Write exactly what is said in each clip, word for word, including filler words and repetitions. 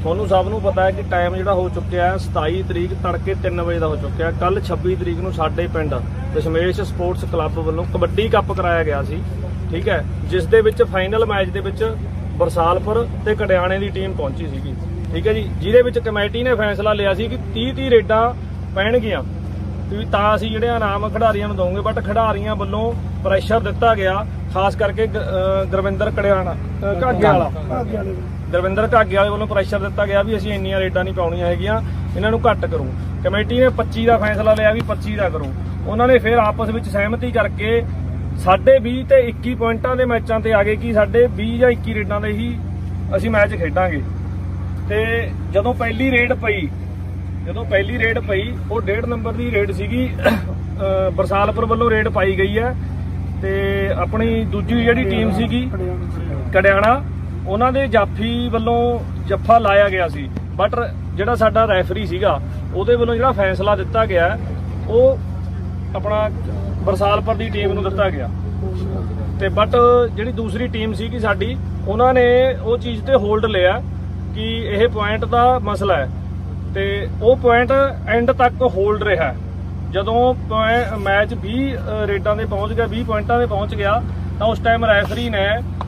ਤੁਹਾਨੂੰ ਸਭ ਨੂੰ ਪਤਾ है कि टाइम ਜਿਹੜਾ ਹੋ ਚੁੱਕਿਆ है सताई तरीक तड़के तीन बजे ਦਾ ਹੋ ਚੁੱਕਿਆ है। कल छब्बी तरीक ਨੂੰ ਸਾਡੇ ਪਿੰਡ ਦਸ਼ਮੇਸ਼ ਸਪੋਰਟਸ ਕਲੱਬ ਵੱਲੋਂ ਕਬੱਡੀ ਕੱਪ ਕਰਾਇਆ ਗਿਆ ਸੀ, ਠੀਕ ਹੈ, ਜਿਸ ਦੇ ਵਿੱਚ ਫਾਈਨਲ ਮੈਚ ਦੇ ਵਿੱਚ ਬਰਸਾਲਪੁਰ ਤੇ ਕੜਿਆਣੇ ਦੀ ਟੀਮ ਪਹੁੰਚੀ ਸੀਗੀ, ਠੀਕ ਹੈ ਜੀ, ਜਿਹਦੇ ਵਿੱਚ ਕਮੇਟੀ ਨੇ ਫੈਸਲਾ ਲਿਆ ਸੀ ਕਿ तीस तीस ਰੇਡਾਂ ਪੈਣਗੀਆਂ ਵੀ ਤਾਂ ਅਸੀਂ ਜਿਹੜੇ ਇਨਾਮ ਖਿਡਾਰੀਆਂ ਨੂੰ ਦਵਾਂਗੇ। ਬਟ ਖਿਡਾਰੀਆਂ ਵੱਲੋਂ ਪ੍ਰੈਸ਼ਰ ਦਿੱਤਾ ਗਿਆ, ਖਾਸ ਕਰਕੇ ਗੁਰਵਿੰਦਰ ਕੜਿਆਣਾ ਘਾਗੇ ਵਾਲਾ ਗੁਰਵਿੰਦਰ ਘਾਗੇ ਵਾਲੇ ਵੱਲੋਂ ਪ੍ਰੈਸ਼ਰ ਦਿੱਤਾ ਗਿਆ ਵੀ ਅਸੀਂ ਇੰਨੀਆਂ ਰੇਡਾਂ ਨਹੀਂ ਪਾਉਣੀਆਂ ਹੈਗੀਆਂ, ਇਹਨਾਂ ਨੂੰ ਘੱਟ ਕਰੋ। ਕਮੇਟੀ ਨੇ पच्चीस ਦਾ ਫੈਸਲਾ ਲਿਆ ਵੀ पच्चीस ਦਾ ਕਰੋ। ਉਹਨਾਂ ਨੇ ਫਿਰ ਆਪਸ ਵਿੱਚ ਸਹਿਮਤੀ ਕਰਕੇ ਸਾਢੇ ਵੀਹ ਤੇ ਇੱਕੀ ਪੁਆਇੰਟਾਂ ਦੇ ਮੈਚਾਂ ਤੇ ਆ ਗਏ ਕਿ ਸਾਡੇ ਵੀਹ ਜਾਂ ਇੱਕੀ ਰੇਡਾਂ ਦੇ ਹੀ ਅਸੀਂ ਮੈਚ ਖੇਡਾਂਗੇ। ਤੇ ਜਦੋਂ ਪਹਿਲੀ ਰੇਡ ਪਈ ਜਦੋਂ ਪਹਿਲੀ ਰੇਡ ਪਈ ਉਹ डेढ़ ਨੰਬਰ ਦੀ ਰੇਡ ਸੀਗੀ, ਬਰਸਾਲਪੁਰ ਵੱਲੋਂ ਰੇਡ ਪਾਈ ਗਈ ਹੈ ਤੇ ਆਪਣੀ ਦੂਜੀ ਜਿਹੜੀ ਟੀਮ ਸੀਗੀ ਕੜਿਆਣਾ, ਉਹਨਾਂ ਦੇ ਜਾਫੀ ਵੱਲੋਂ ਜੱਫਾ ਲਾਇਆ ਗਿਆ ਸੀ। ਬਟ ਜਿਹੜਾ ਸਾਡਾ ਰੈਫਰੀ ਸੀਗਾ ਉਹਦੇ ਵੱਲੋਂ ਜਿਹੜਾ ਫੈਸਲਾ ਦਿੱਤਾ ਗਿਆ ਉਹ ਆਪਣਾ ਬਰਸਾਲਪੁਰ ਦੀ ਟੀਮ ਨੂੰ ਦਿੱਤਾ ਗਿਆ ਤੇ ਬਟ ਜਿਹੜੀ ਦੂਸਰੀ ਟੀਮ ਸੀਗੀ ਸਾਡੀ, ਉਹਨਾਂ ਨੇ ਉਹ ਚੀਜ਼ ਤੇ ਹੋਲਡ ਲਿਆ ਕਿ ਇਹ ਪੁਆਇੰਟ ਦਾ ਮਸਲਾ ਹੈ ਤੇ ਉਹ ਪੁਆਇੰਟ ਐਂਡ ਤੱਕ ਹੋਲਡ ਰਿਹਾ। ਜਦੋਂ ਮੈਚ ਵੀਹ ਰੇਡਾਂ ਦੇ ਪਹੁੰਚ ਗਿਆ, ਵੀਹ ਪੁਆਇੰਟਾਂ ਦੇ ਪਹੁੰਚ ਗਿਆ ਤਾਂ ਉਸ ਟਾਈਮ ਰੈਫਰੀ ਨੇ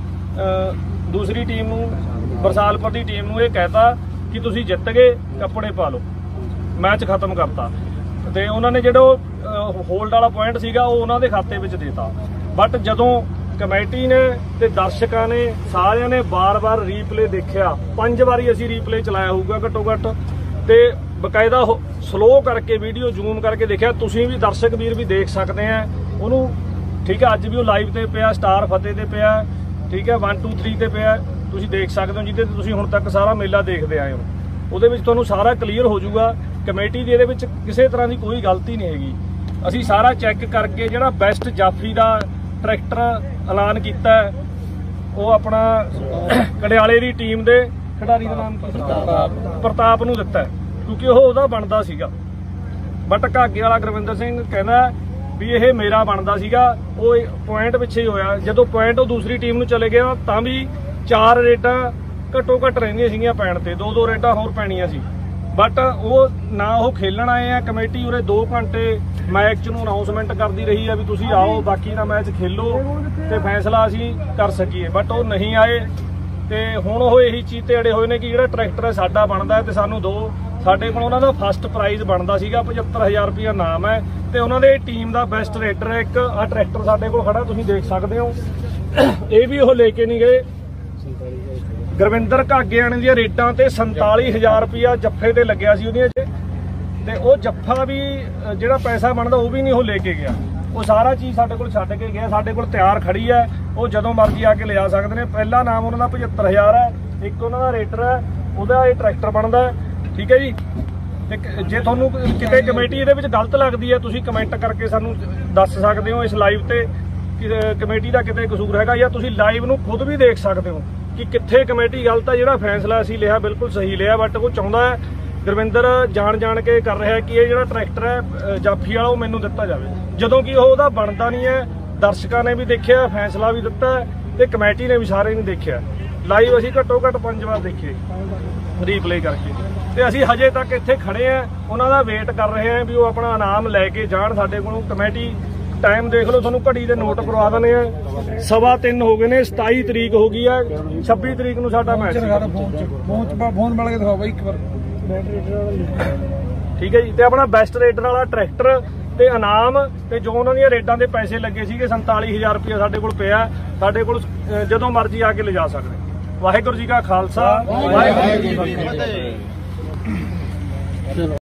ਦੂਸਰੀ ਟੀਮ ਨੂੰ, ਬਰਸਾਲਪੁਰ ਦੀ ਟੀਮ ਨੂੰ ਇਹ ਕਹਿਤਾ ਕਿ ਤੁਸੀਂ ਜਿੱਤ ਗਏ, ਕੱਪੜੇ ਪਾ ਲਓ, ਮੈਚ ਖਤਮ ਕਰਤਾ ਤੇ ਉਹਨਾਂ ਨੇ ਜਿਹੜਾ ਹੋਲਡ ਵਾਲਾ ਪੁਆਇੰਟ ਸੀਗਾ ਉਹ ਉਹਨਾਂ ਦੇ ਖਾਤੇ ਵਿੱਚ ਦੇਤਾ। ਬਟ ਜਦੋਂ ਕਮੇਟੀ ਨੇ ਤੇ ਦਰਸ਼ਕਾਂ ਨੇ ਸਾਰਿਆਂ ਨੇ ਬਾਰ-ਬਾਰ ਰੀਪਲੇ ਦੇਖਿਆ, ਪੰਜ ਵਾਰੀ ਅਸੀਂ ਰੀਪਲੇ ਚਲਾਇਆ ਹੋਊਗਾ ਘੱਟੋ ਘੱਟ, ਤੇ ਬਕਾਇਦਾ ਸਲੋ ਕਰਕੇ ਵੀਡੀਓ ਜ਼ੂਮ ਕਰਕੇ ਦੇਖਿਆ। ਤੁਸੀਂ ਵੀ ਦਰਸ਼ਕ ਵੀਰ ਵੀ ਦੇਖ ਸਕਦੇ ਆ ਉਹਨੂੰ, ਠੀਕ ਹੈ, ਅੱਜ ਵੀ ਉਹ ਲਾਈਵ ਤੇ ਪਿਆ, ਸਟਾਰ ਫਤਿਹ ਤੇ ਪਿਆ, ਠੀਕ ਹੈ, वन टू थ्री ਤੇ ਪਿਆ, ਤੁਸੀਂ ਦੇਖ ਸਕਦੇ ਹੋ, ਜਿਹਦੇ ਤੇ ਤੁਸੀਂ ਹੁਣ ਤੱਕ ਸਾਰਾ ਮੇਲਾ ਦੇਖਦੇ ਆਏ ਹੋ। ਉਹਦੇ ਵਿੱਚ ਤੁਹਾਨੂੰ ਸਾਰਾ ਕਲੀਅਰ ਹੋ ਜਾਊਗਾ ਕਮੇਟੀ ਦੀ ਇਹਦੇ ਵਿੱਚ ਕਿਸੇ ਤਰ੍ਹਾਂ ਦੀ ਕੋਈ ਗਲਤੀ ਨਹੀਂ ਹੈਗੀ। ਅਸੀਂ ਸਾਰਾ ਚੈੱਕ ਕਰਕੇ ਜਿਹੜਾ ਬੈਸਟ ਜਾਫੀ ਦਾ ਟਰੈਕਟਰ ਐਲਾਨ ਕੀਤਾ ਉਹ ਆਪਣਾ ਕੜਿਆਲੇ ਦੀ ਟੀਮ ਦੇ ਖਿਡਾਰੀ ਦਾ ਨਾਮ ਪ੍ਰਤਾਪ ਨੂੰ ਦਿੱਤਾ, ਕਿਉਂਕਿ ਉਹ ਉਹਦਾ ਬਣਦਾ ਸੀਗਾ। ਬਟ ਘਾਗੇ ਵਾਲਾ ਗੁਰਵਿੰਦਰ ਸਿੰਘ ਕਹਿੰਦਾ ਵੀ ਇਹ ਮੇਰਾ ਬਣਦਾ ਸੀਗਾ, ਉਹ ਪੁਆਇੰਟ ਪਿੱਛੇ ਹੀ ਹੋਇਆ। ਜਦੋਂ ਪੁਆਇੰਟ ਉਹ ਦੂਸਰੀ ਟੀਮ ਨੂੰ ਚਲੇ ਗਿਆ ਤਾਂ ਵੀ ਚਾਰ ਰੇਡਾਂ ਘੱਟੋ ਘੱਟ ਰਹਿੰਦੀਆਂ ਸੀਗੀਆਂ ਪੈਣ ਤੇ, ਦੋ ਦੋ ਰੇਡਾਂ ਹੋਰ ਪੈਣੀਆਂ ਸੀ। ਬਟ ਉਹ ਨਾ ਉਹ ਖੇਲਣ ਆਏ ਆ, ਕਮੇਟੀ ਉਰੇ ਦੋ ਘੰਟੇ ਮੈਚ ਨੂੰ ਅਨਾਉਂਸਮੈਂਟ ਕਰਦੀ ਰਹੀ ਆ ਵੀ ਤੁਸੀਂ ਆਓ, ਬਾਕੀ ਦਾ ਮੈਚ ਖੇਲੋ ਤੇ ਫੈਸਲਾ ਅਸੀਂ ਕਰ ਸਕੀਏ। ਬਟ ਉਹ ਨਹੀਂ ਆਏ ਤੇ ਹੁਣ ਉਹ ਇਹੀ ਚੀਜ਼ ਤੇ ਅੜੇ ਹੋਏ ਨੇ ਕਿ ਜਿਹੜਾ ਟਰੈਕਟਰ ਸਾਡਾ ਬਣਦਾ ਤੇ ਸਾਨੂੰ ਦੋ। ਸਾਡੇ ਕੋਲ ਉਹਨਾਂ ਦਾ ਫਸਟ ਪ੍ਰਾਈਜ਼ ਬਣਦਾ ਸੀਗਾ, ਪਝੱਤਰ ਹਜ਼ਾਰ ਰੁਪਇਆ ਨਾਮ ਹੈ ਤੇ ਉਹਨਾਂ ਦੇ ਟੀਮ ਦਾ ਬੈਸਟ ਰੇਡਰ ਹੈ ਇੱਕ ਆ ਟਰੈਕਟਰ ਸਾਡੇ ਕੋਲ ਖੜਾ, ਤੁਸੀਂ ਦੇਖ ਸਕਦੇ ਹੋ। ਇਹ ਵੀ ਉਹ ਲੈ ਕੇ ਨਹੀਂ ਗਏ। ਗੁਰਵਿੰਦਰ ਘਾਗੇਆਣੇ ਦੀਆਂ ਰੇਡਾਂ ਤੇ ਸੰਤਾਲੀ ਹਜ਼ਾਰ ਰੁਪਇਆ ਜੱਫੇ ਤੇ ਲੱਗਿਆ ਸੀ ਉਹਦੀਆਂ ਚ, ਤੇ ਉਹ ਜੱਫਾ ਵੀ ਜਿਹੜਾ ਪੈਸਾ ਬਣਦਾ ਉਹ ਵੀ ਨਹੀਂ ਉਹ ਲੈ ਕੇ ਗਿਆ। ਉਹ ਸਾਰਾ ਚੀਜ਼ ਸਾਡੇ ਕੋਲ ਛੱਡ ਕੇ ਗਿਆ, ਸਾਡੇ ਕੋਲ ਤਿਆਰ ਖੜੀ ਹੈ, ਉਹ ਜਦੋਂ ਮਰਜ਼ੀ ਆ ਕੇ ਲਿਜਾ ਸਕਦੇ ਨੇ। ਪਹਿਲਾ ਨਾਮ ਉਹਨਾਂ ਦਾ ਪਝੱਤਰ ਹਜ਼ਾਰ ਹੈ, ਇੱਕ ਉਹਨਾਂ ਦਾ ਰੇਡਰ ਹੈ, ਉਹਦਾ ਇਹ ਟਰੈਕਟਰ ਬਣਦਾ, ਠੀਕ ਹੈ ਜੀ। ਤੇ ਜੇ ਤੁਹਾਨੂੰ ਕਿਤੇ ਕਮੇਟੀ ਇਹਦੇ ਵਿੱਚ ਗਲਤ ਲੱਗਦੀ ਹੈ ਤੁਸੀਂ ਕਮੈਂਟ ਕਰਕੇ ਸਾਨੂੰ ਦੱਸ ਸਕਦੇ ਹੋ ਇਸ ਲਾਈਵ ਤੇ ਕਿ ਕਮੇਟੀ ਦਾ ਕਿਤੇ ਕਸੂਰ ਹੈਗਾ, ਜਾਂ ਤੁਸੀਂ ਲਾਈਵ ਨੂੰ ਖੁਦ ਵੀ ਦੇਖ ਸਕਦੇ ਹੋ ਕਿ ਕਿੱਥੇ ਕਮੇਟੀ ਗਲਤ ਹੈ। ਜਿਹੜਾ ਫੈਸਲਾ ਅਸੀਂ ਲਿਆ ਬਿਲਕੁਲ ਸਹੀ ਲਿਆ, ਬਟ ਉਹ ਚਾਹੁੰਦਾ ਹੈ ਗੁਰਵਿੰਦਰ ਜਾਣ ਜਾਣ ਕੇ ਕਰ ਰਿਹਾ ਕਿ ਇਹ ਜਿਹੜਾ ਟਰੈਕਟਰ ਹੈ ਜਾਫੀ ਵਾਲਾ ਉਹ ਮੈਨੂੰ ਦਿੱਤਾ ਜਾਵੇ, ਜਦੋਂ ਕਿ ਉਹ ਉਹਦਾ ਬਣਦਾ ਨਹੀਂ ਹੈ। ਦਰਸ਼ਕਾਂ ਨੇ ਵੀ ਦੇਖਿਆ, ਫੈਸਲਾ ਵੀ ਦਿੱਤਾ ਤੇ ਕਮੇਟੀ ਨੇ ਵੀ ਸਾਰੇ ਨੇ ਦੇਖਿਆ। ਲਾਈਵ ਅਸੀਂ ਘੱਟੋ ਘੱਟ ਪੰਜ ਵਾਰ ਦੇਖੇ ਰੀਪਲੇ ਕਰਕੇ, ਤੇ ਅਸੀਂ ਹਜੇ ਤੱਕ ਇੱਥੇ ਖੜੇ ਆ, ਉਹਨਾਂ ਦਾ ਵੇਟ ਕਰ ਰਹੇ ਆ ਵੀ ਉਹ ਆਪਣਾ ਇਨਾਮ ਲੈ ਕੇ ਜਾਣ ਸਾਡੇ ਕੋਲੋਂ। ਕਮੇਟੀ ਟਾਈਮ ਦੇਖ ਲਓ, ਤੁਹਾਨੂੰ ਘੜੀ ਦੇ ਨੋਟ ਕਰਵਾ ਦਿੰਦੇ ਆ, ਸਵਾ ਤਿੰਨ ਹੋ ਗਏ ਨੇ, ਸਤਾਈ ਤਰੀਕ ਹੋ ਗਈ ਆ, ਛੱਬੀ ਤਰੀਕ ਨੂੰ ਸਾਡਾ ਮੈਚ। ਫੋਨ ਮਿਲ ਕੇ ਦਿਖਾਓ ਬਾਈ ਇੱਕ ਵਾਰ, ਠੀਕ ਹੈ ਜੀ। ਤੇ ਆਪਣਾ ਬੈਸਟ ਰੇਡਰ ਵਾਲਾ ਟਰੈਕਟਰ ਤੇ ਇਨਾਮ ਤੇ ਜੋ ਉਹਨਾਂ ਦੀਆਂ ਰੇਡਾਂ ਦੇ ਪੈਸੇ ਲੱਗੇ ਸੀਗੇ ਸੰਤਾਲੀ ਹਜ਼ਾਰ ਰੁਪਇਆ ਸਾਡੇ ਕੋਲ ਪਿਆ, ਸਾਡੇ ਕੋਲ ਜਦੋਂ ਮਰਜ਼ੀ ਆ ਕੇ ਲਿਜਾ ਸਕਦੇ। ਵਾਹਿਗੁਰੂ ਜੀ ਕਾ ਖਾਲਸਾ, ਵਾਹਿਗੁਰੂ ਜੀ ਕੀ ਫਤਿਹ।